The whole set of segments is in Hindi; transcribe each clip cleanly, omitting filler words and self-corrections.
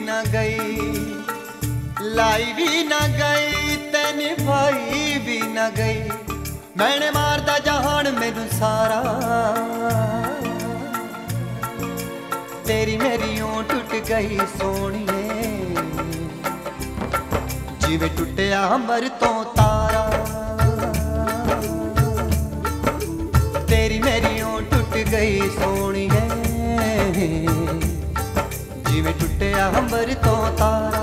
न गई, लाई भी न गई ते निभाई भी न गई। मैंने मारदा जहान मैनू सारा, तेरी मेरी ओं टुट गई सोनिए, जिवें टुटिया अंबर तो तारा। तेरी मेरी ओं टुट गई सोनिए, जिवें टुटिया अंबर तो तारा।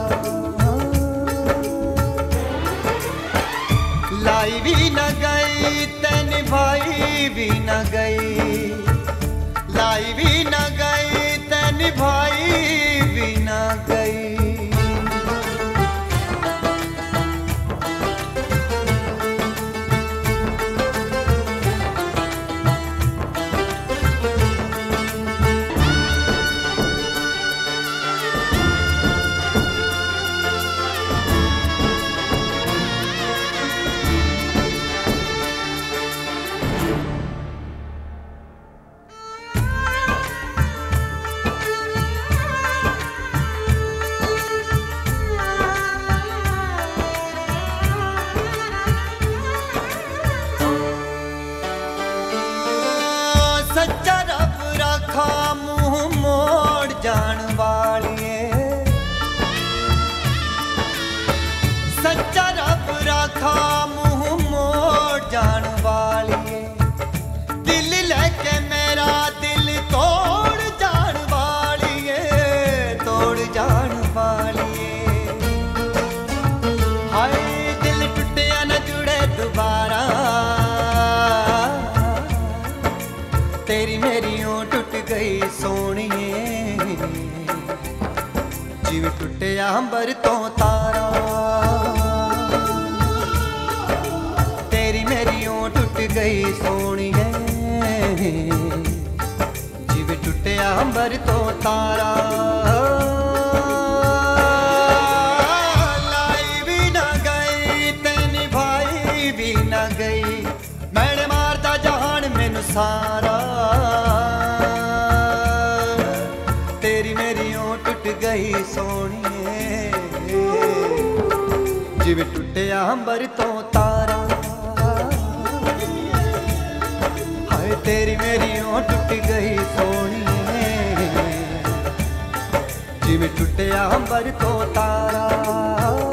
लाई भी न गई ते निभाई भी न गई, लाई भी न गई ते निभाई भी न गई। सच्चा रब रखा मुंह मोड़ जान वालिए, सच्चा रब रखा मुंह मोड़ जान वालिए। दिल लेके मेरा दिल तोड़ जान वालिए, तोड़ जान वालिए। हाय दिल टूटिया न जुड़े दोबारा, तेरी मेरी ओं टुट गई सोनिए, जिवें टुटिया अंबर तो तारा। तेरी मेरी ओं टुट गई सोनिए, जिवें टुटिया अंबर तो तारा। लाई भी न गई ते निभाई भी न गई, मैंने मारदा जहान मैनू सारा। तेरी मेरी ओं टुट गई सोनिए, जिवें टुटिया अंबर तो तारा। हाय तेरी मेरी ओं टुट गई सोनिए, जिवें टुटिया अंबर तो तारा।